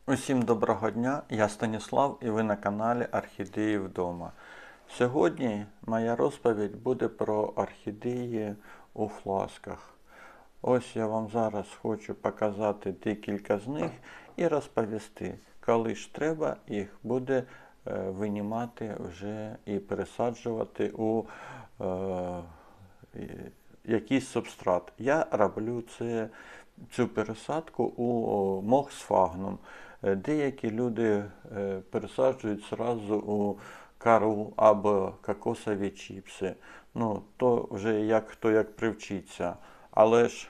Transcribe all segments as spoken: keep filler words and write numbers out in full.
Усім доброго дня, я Станіслав і ви на каналі Орхідеї вдома. Сьогодні моя розповідь буде про орхідеї у фласках. Ось я вам зараз хочу показати декілька з них і розповісти, коли ж треба їх буде е, винімати вже і пересаджувати у е, якийсь субстрат. Я роблю це, цю пересадку у мох сфагнум. Деякі люди пересаджують зразу у кару або кокосові чіпси. Ну, то вже як хто як привчиться. Але ж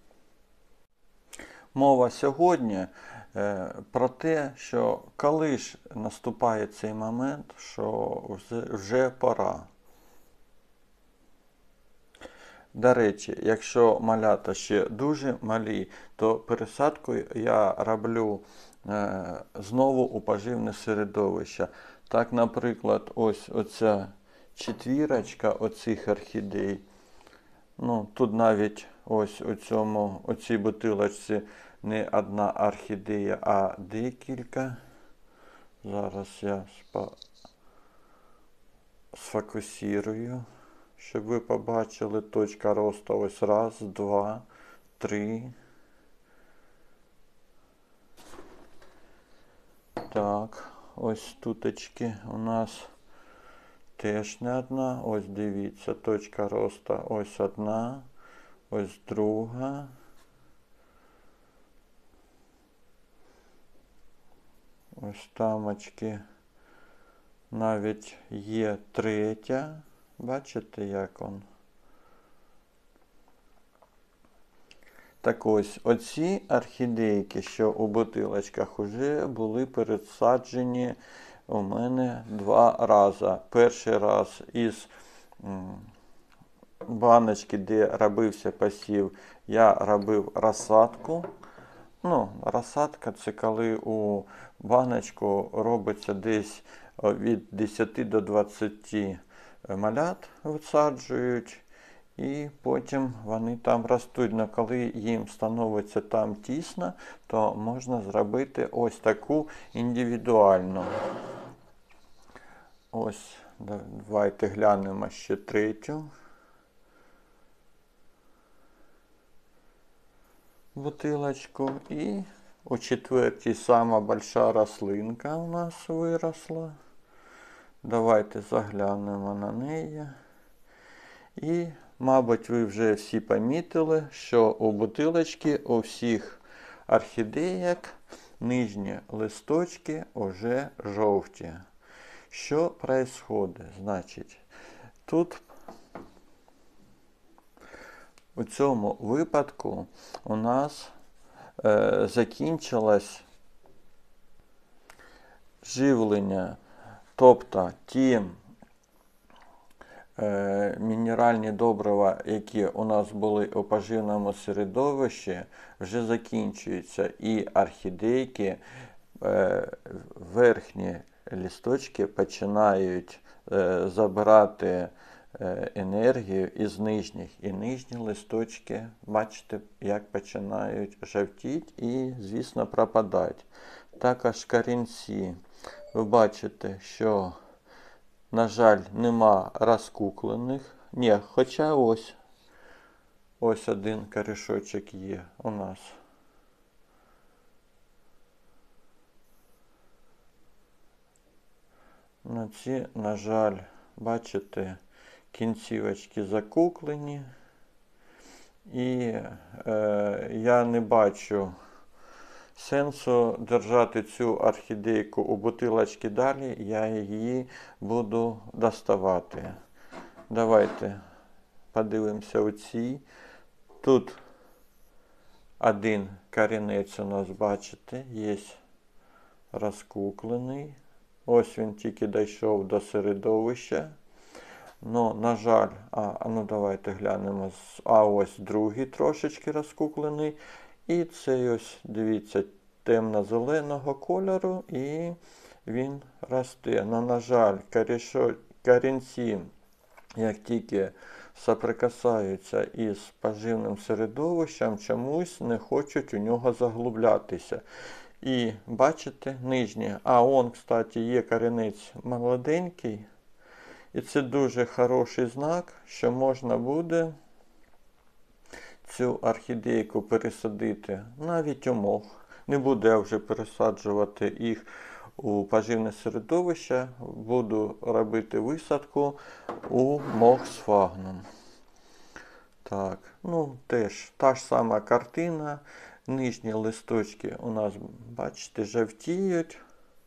мова сьогодні е, про те, що коли ж наступає цей момент, що вже, вже пора. До речі, якщо малята ще дуже малі, то пересадку я роблю е, знову у поживне середовище. Так, наприклад, ось оця четвірочка оцих орхідей. Ну, тут навіть ось у цьому, у цій бутилочці не одна орхідея, а декілька. Зараз я спа... сфокусірую, щоб ви побачили точка росту. Ось раз, два, три. Так, ось туточки у нас теж не одна. Ось дивіться, точка росту ось одна, ось друга. Ось тамочки навіть є третя. Бачите, як он? Так ось, оці орхідейки, що у бутилочках, вже були пересаджені у мене два рази. Перший раз із баночки, де робився посів, я робив розсадку. Ну, розсадка – це коли у баночку робиться десь від десяти до двадцяти малят висаджують, і потім вони там ростуть. Но коли їм становиться там тісно, то можна зробити ось таку індивідуальну. Ось, давайте глянемо ще третю бутилочку. І у четвертій сама большая рослинка у нас виросла. Давайте заглянемо на неї. І, мабуть, ви вже всі помітили, що у бутилочці у всіх орхідеяк нижні листочки вже жовті. Що відбувається? Значить, тут у цьому випадку у нас е, закінчилось живлення. Тобто ті е, мінеральні добрива, які у нас були у поживному середовищі, вже закінчуються. І орхідейки, е, верхні листочки починають е, забирати е, енергію із нижніх. І нижні листочки, бачите, як починають жовтіти і, звісно, пропадати. Також корінці. Ви бачите, що, на жаль, нема розкуклених. Ні, хоча ось, ось один корішочок є у нас. На ці, на жаль, бачите, кінцівочки закуклені. І е, я не бачу сенсу держати цю орхідейку у бутилочці далі, я її буду доставати. Давайте подивимося у цій. Тут один корінець у нас, бачите, є розкуклений. Ось він тільки дійшов до середовища. Ну, на жаль, а, ну давайте глянемо. А ось другий трошечки розкуклений. І цей ось, дивіться, темно-зеленого кольору, і він росте. Но, на жаль, корінці, як тільки соприкасаються із поживним середовищем, чомусь не хочуть у нього заглублятися. І бачите, нижнє. А он, кстати, є корінець молоденький. І це дуже хороший знак, що можна буде цю орхідейку пересадити навіть у мох. Не буду я вже пересаджувати їх у поживне середовище, буду робити висадку у мох сфагнум. Так, ну теж та ж сама картина. Нижні листочки у нас, бачите, жовтіють.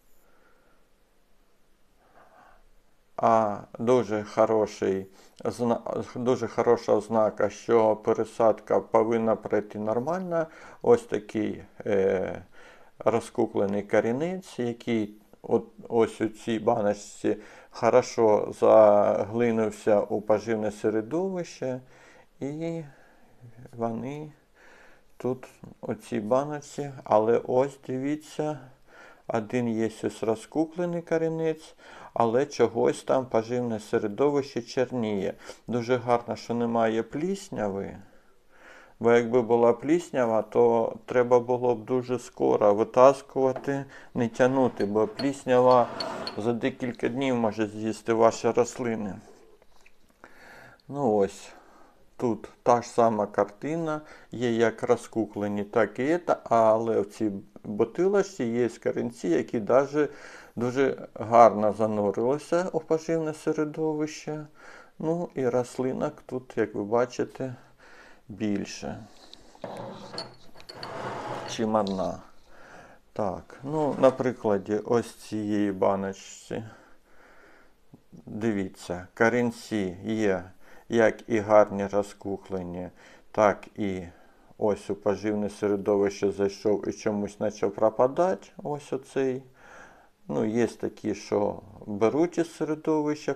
А дуже хороший, дуже хороша ознака, що пересадка повинна пройти нормально. Ось такий е, розкуклений корінець, який от, ось у цій баночці хорошо заглинувся у поживне середовище. І вони тут у цій баночці, але ось дивіться, один є ось розкуклений корінець, але чогось там поживне середовище чорніє. Дуже гарно, що немає плісняви, бо якби була пліснява, то треба було б дуже скоро витаскувати, не тягнути, бо пліснява за декілька днів може з'їсти ваші рослини. Ну ось. Тут та ж сама картина, є як розкуклені, так і це, але в цій бутилочці є корінці, які навіть дуже гарно занурилися у поживне середовище. Ну і рослинок тут, як ви бачите, більше, чим одна. Так, ну на прикладі ось цієї баночці, дивіться, корінці є як і гарні розкуклені, так і ось у поживне середовище зайшов і чомусь почав пропадати. Ось оцей. Ну, є такі, що беруть із середовища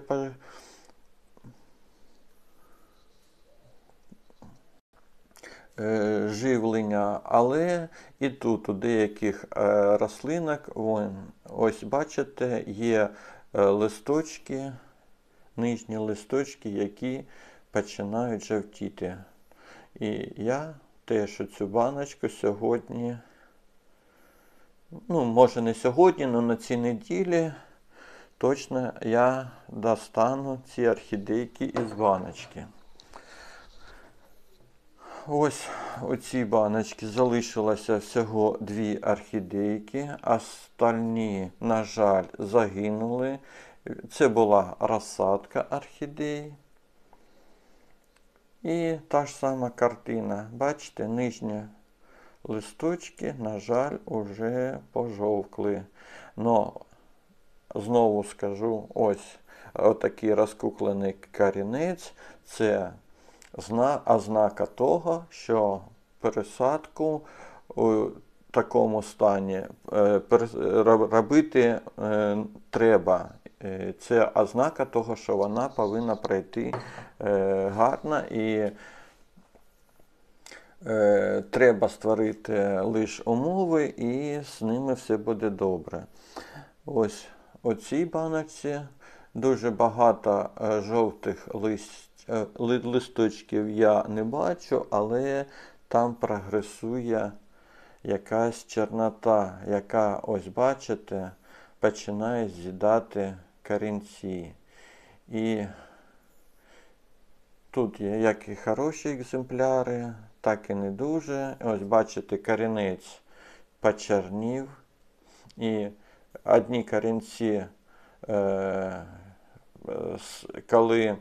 живлення, але і тут у деяких рослинок, вон, ось бачите, є листочки, нижні листочки, які починають жовтіти. І я теж цю баночку сьогодні, ну, може не сьогодні, але на цій неділі точно я достану ці орхідейки із баночки. Ось у цій баночці залишилося всього дві орхідейки, остальні, на жаль, загинули. Це була розсадка орхідей. І та ж сама картина. Бачите, нижні листочки, на жаль, уже пожовкли. Но, знову скажу, ось отакий розкуклений корінець. Це ознака того, що пересадку у такому стані робити треба. Це ознака того, що вона повинна пройти гарно і треба створити лише умови і з ними все буде добре. Ось у цій баночці дуже багато жовтих лист, листочків я не бачу, але там прогресує якась чорнота, яка, ось бачите, починає з'їдати корінці. І тут є як і хороші екземпляри, так і не дуже. Ось бачите, корінець почернів. І одні корінці, е, коли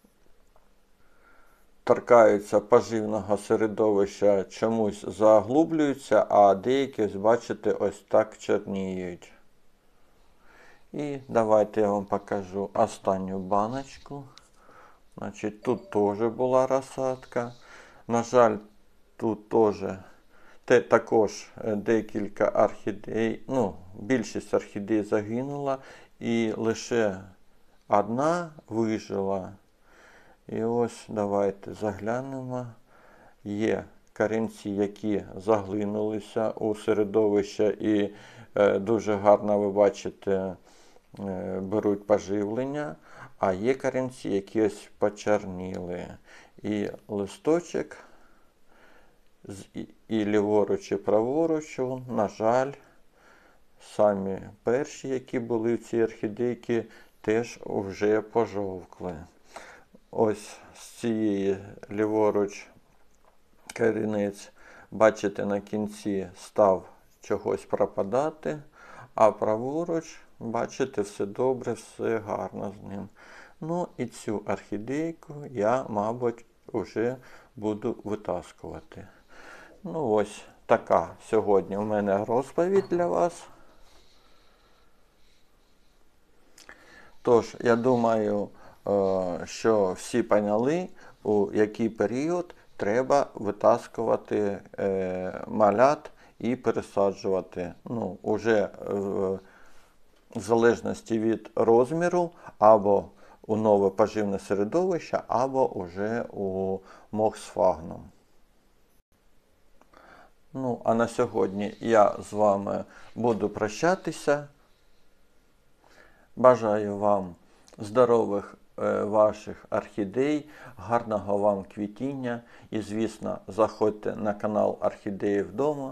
торкаються поживного середовища, чомусь заглублюються, а деякі, бачите, ось так чорніють. І давайте я вам покажу останню баночку. Значить, тут теж була розсадка. На жаль, тут теж те, також декілька орхідей, ну, більшість орхідей загинула, і лише одна вижила. І ось давайте заглянемо. Є корінці, які заглинулися у середовище і е, дуже гарно, ви бачите, е, беруть поживлення, а є корінці, які ось почерніли. І листочок з, і, і ліворуч, і праворуч, на жаль, самі перші, які були в цій орхідейці, теж вже пожовкли. Ось з цієї ліворуч корінець, бачите, на кінці став чогось пропадати, а праворуч, бачите, все добре, все гарно з ним. Ну і цю орхідейку я, мабуть, вже буду витаскувати. Ну ось така сьогодні у мене розповідь для вас. Тож, я думаю, що всі поняли, у який період треба витаскувати малят і пересаджувати. Ну, уже в залежності від розміру, або у нове поживне середовище, або уже у мохсфагнум. Ну, а на сьогодні я з вами буду прощатися. Бажаю вам здорових е, ваших орхідей, гарного вам квітіння і, звісно, заходьте на канал Орхідеї вдома.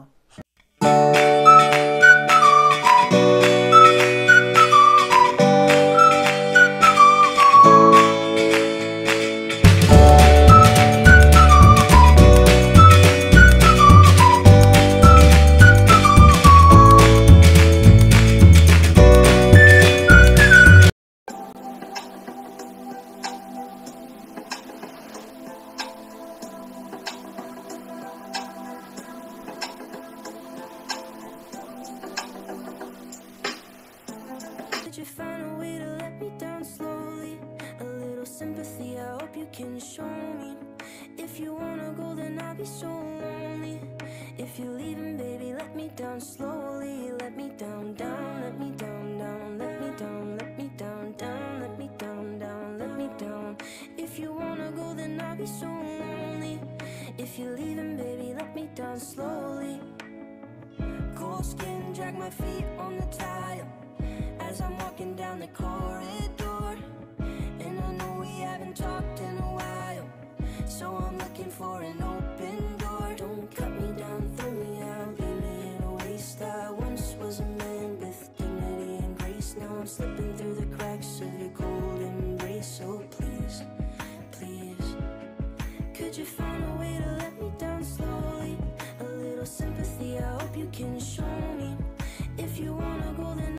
Did you find a way to let me down slowly? A little sympathy, I hope you can show me. If you wanna go, then I'll be so lonely. If you're leaving, baby, let me down slowly. Let me down, down, let me down, down, let me down, let me down, down, let me down, down, let me down. If you wanna go, then I'll be so lonely. If you're leaving, baby, let me down slowly. Cold skin, drag my feet on the tile as I'm walking down the corridor. And I know we haven't talked in a while, so I'm looking for an open door. Don't cut me down, throw me out, leave me in a waste. I once was a man with dignity and grace. Now I'm slipping through the cracks of